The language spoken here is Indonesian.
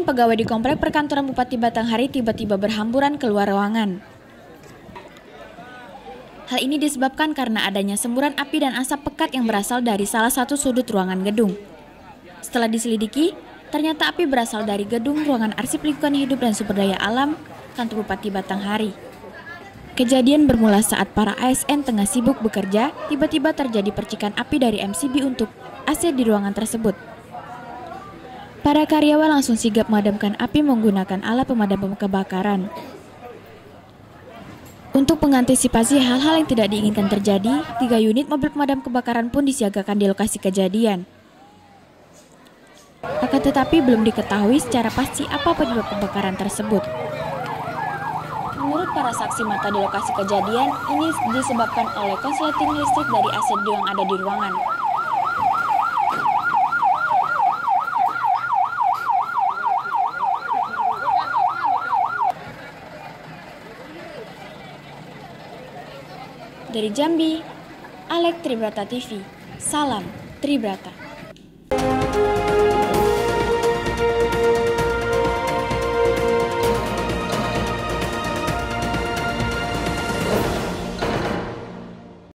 pegawai di komplek perkantoran Bupati Batanghari tiba-tiba berhamburan keluar ruangan. Hal ini disebabkan karena adanya semburan api dan asap pekat yang berasal dari salah satu sudut ruangan gedung. Setelah diselidiki, ternyata api berasal dari gedung ruangan arsip lingkungan hidup dan sumber daya alam kantor Bupati Batanghari. Kejadian bermula saat para ASN tengah sibuk bekerja, tiba-tiba terjadi percikan api dari MCB untuk AC di ruangan tersebut. Para karyawan langsung sigap memadamkan api menggunakan alat pemadam kebakaran. Untuk mengantisipasi hal-hal yang tidak diinginkan terjadi, 3 unit mobil pemadam kebakaran pun disiagakan di lokasi kejadian. Akan tetapi belum diketahui secara pasti apa penyebab kebakaran tersebut. Menurut para saksi mata di lokasi kejadian, ini disebabkan oleh konsleting listrik dari AC yang ada di ruangan. Dari Jambi, Alek Tribrata TV. Salam Tribrata.